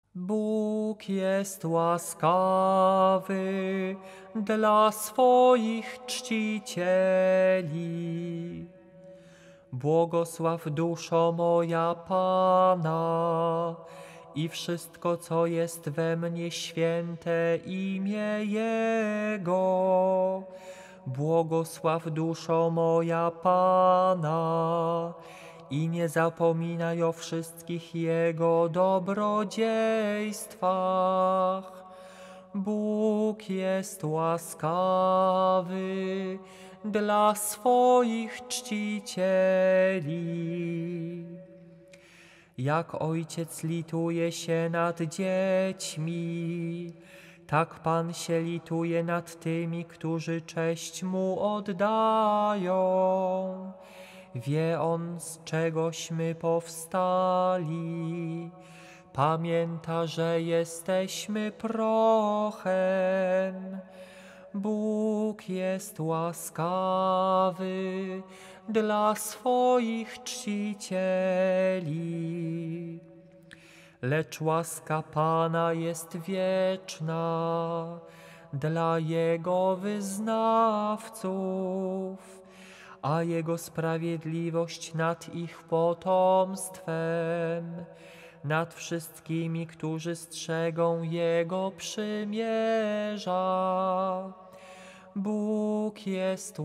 Bóg jest łaskawy dla swoich czcicieli. Błogosław duszo moja Pana i wszystko, co jest we mnie, święte imię Jego. Błogosław duszo moja Pana i nie zapominaj o wszystkich Jego dobrodziejstwach. Bóg jest łaskawy dla swoich czcicieli. Jak ojciec lituje się nad dziećmi, tak Pan się lituje nad tymi, którzy cześć Mu oddają. Wie On, z czegośmy powstali. Pamięta, że jesteśmy prochem. Bóg jest łaskawy dla swoich czcicieli. Lecz łaska Pana jest wieczna dla Jego wyznawców, a Jego sprawiedliwość nad ich potomstwem, nad wszystkimi, którzy strzegą Jego przymierza. Bóg jest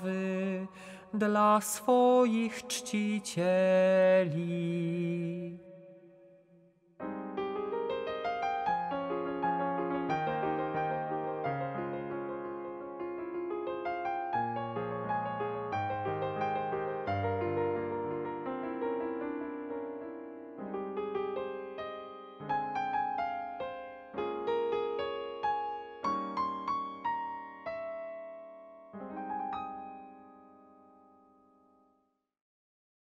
łaskawy dla swoich czcicieli.